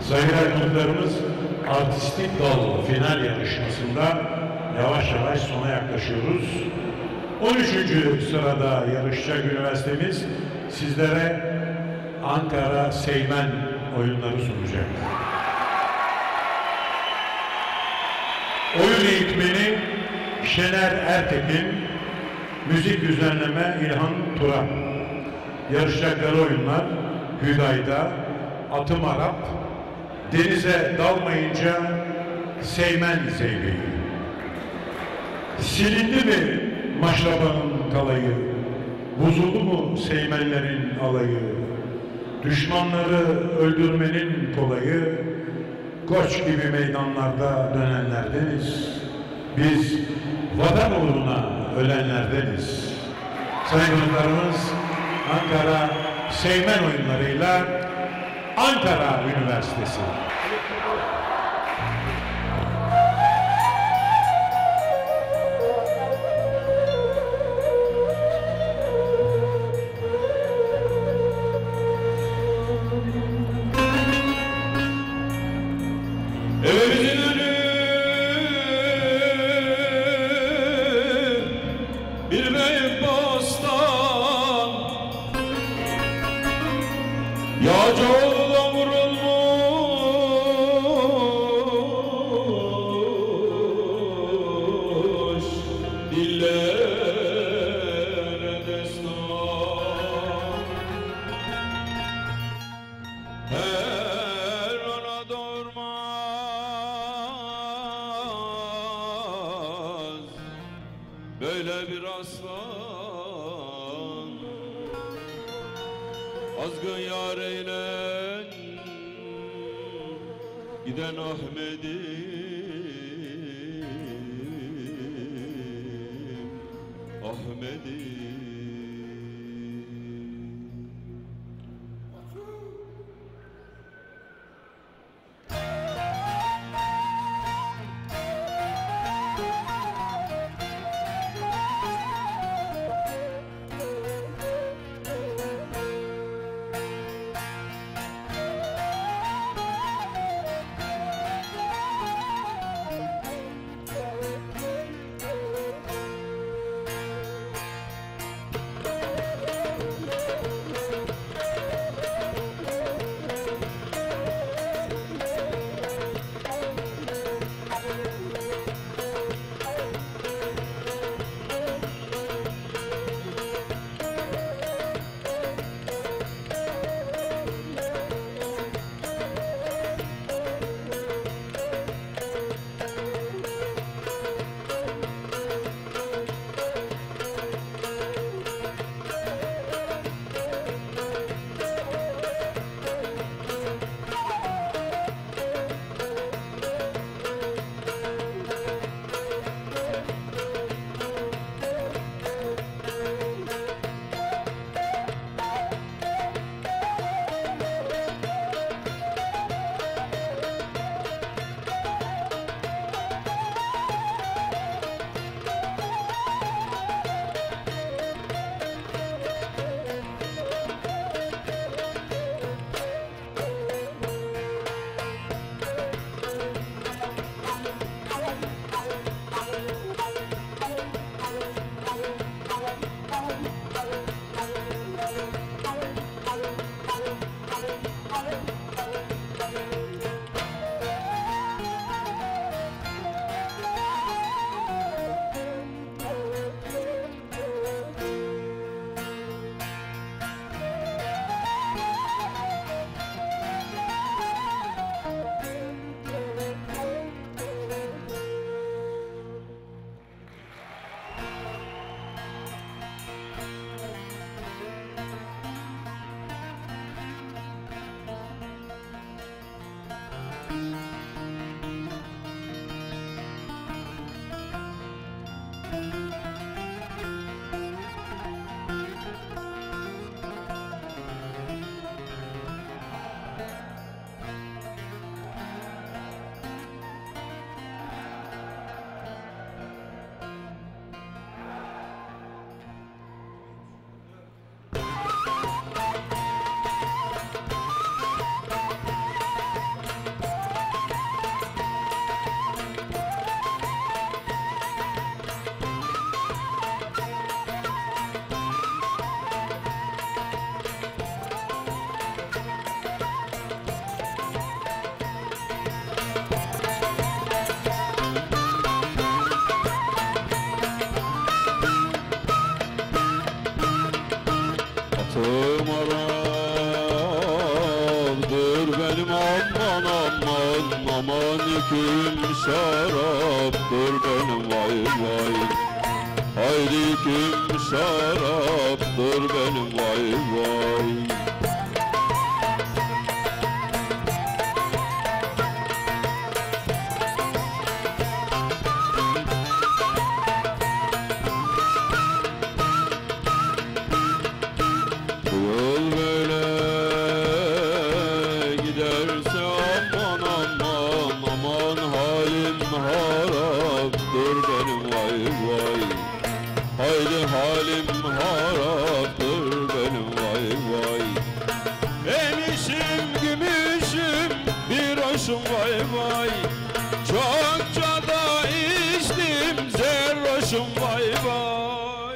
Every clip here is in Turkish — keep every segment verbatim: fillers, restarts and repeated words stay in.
Sayın konuklarımız, artistik dal final yarışmasında yavaş yavaş sona yaklaşıyoruz. on üçüncü sırada yarışacak üniversitemiz sizlere Ankara Seymen oyunları sunacak. Oyun eğitmeni Şener Ertekin, müzik düzenleme İlhan Turan. Yarışacakları oyunlar Hüdayda, Atım Arap, Denize Dalmayınca Seymen Zeybeği. Silindi mi maşrabanın kalayı, bozuldu mu Seymenlerin alayı, düşmanları öldürmenin kolayı, koç gibi meydanlarda dönenlerdeniz, biz vatan uğruna ölenlerdeniz. Sayın konuklarımız, Ankara Seymen oyunlarıyla Ankara Üniversitesi. Evimizin önü bir büyük bostan, yağcı oğluna vurulmuş dillere destan. Her ana doğurmaz böyle bir aslan, azgın yar eylen giden Ahmet'im, Ahmet'im. aman yüküm şaraptır benim vay vay. Haydi yüküm şaraptır benim vay vay. Bu yol böyle giderse aman aman aman halim haraptır benim vay vay. Haydi halim haraptır benim vay vay. Emişim gümüşüm bir hoşum vay vay. Çokça da içtim zerroşum vay vay.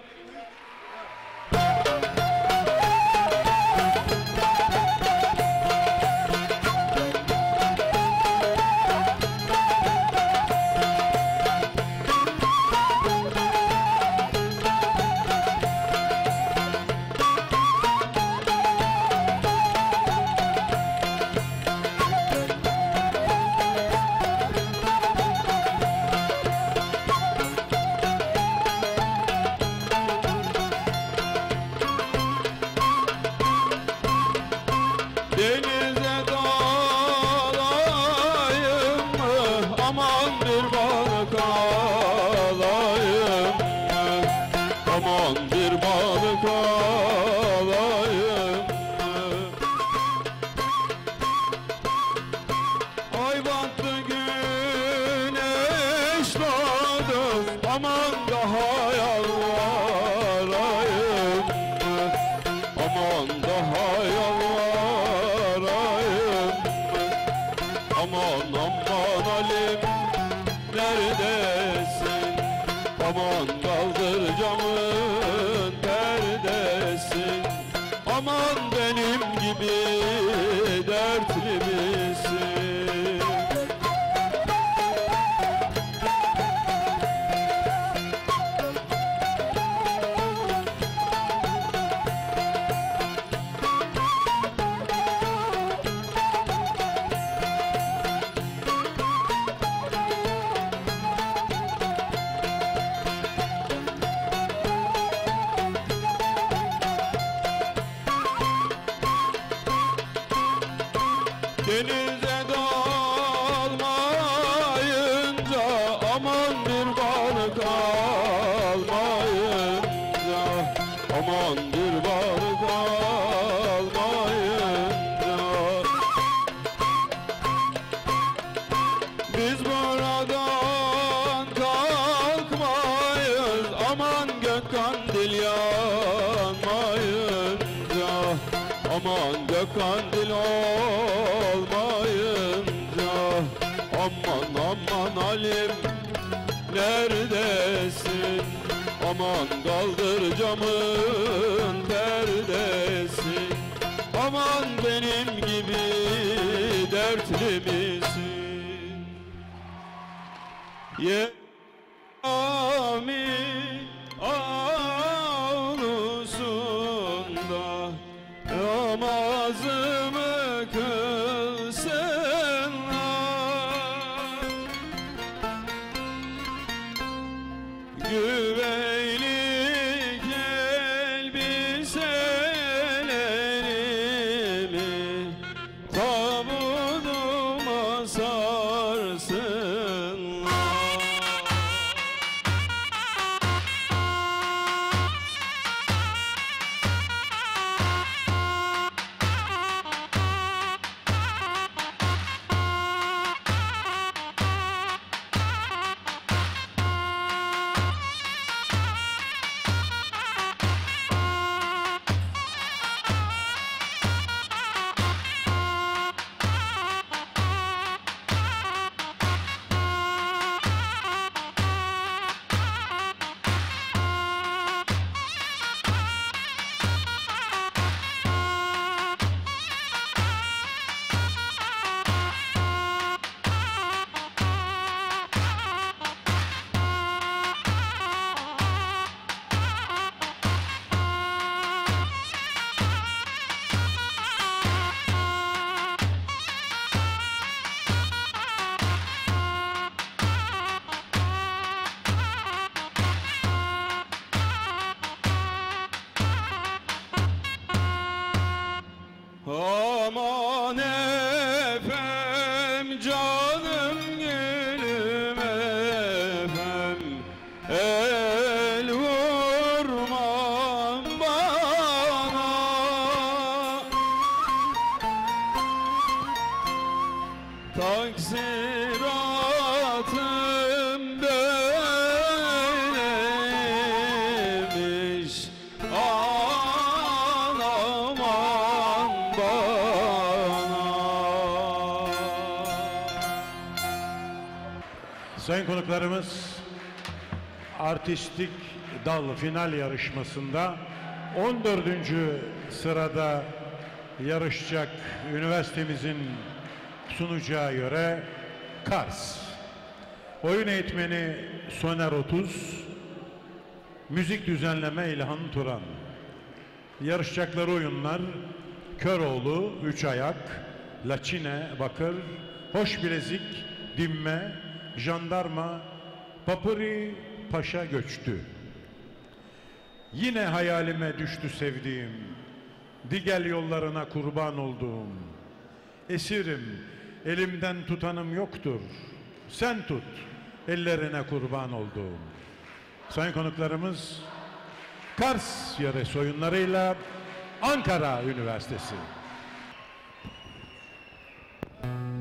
Denize dalayım mı? Aman bir balık alayım mı? Aman bir balık alayım mı? Ay battı güneş doğdu, aman daha yalvarayım mı? Aman daha yalvarayım mı? Aman aman Halim neredesin? Aman kaldır camın perdesin. Aman benim gibi dertli misin? Denize dalmayınca aman bir balık almayınca, aman bir balık almayınca biz buradan kalkmayız, aman gök kandil yanmayınca, aman gök kandil olmayınca. Aman aman Halim neredesin? Aman kaldır camın perdesin. Aman benim gibi dertli misin? Yami avlusunda namazımı kılsınlar. Güveylik elbiselerimi tabutuma sarsınlar. Aman efem canım gülüm efem, el vurmam bana. Taksiratım böylemiş, aman bana. Sayın konuklarımız, artistik dal final yarışmasında on dördüncü sırada yarışacak üniversitemizin sunacağı yöre Kars. Oyun eğitmeni Soner Otuz, müzik düzenleme İlhan Turan. Yarışacakları oyunlar Köroğlu, Üç Ayak, Laçine, Bakır, Hoş Bilezik, Dimme, Jandarma, Papuri, Paşa Göçtü. Yine hayalime düştü sevdiğim, digel yollarına kurban olduğum. Esirim, elimden tutanım yoktur. Sen tut, ellerine kurban olduğum. Sayın konuklarımız, Kars yarış oyunlarıyla Ankara Üniversitesi.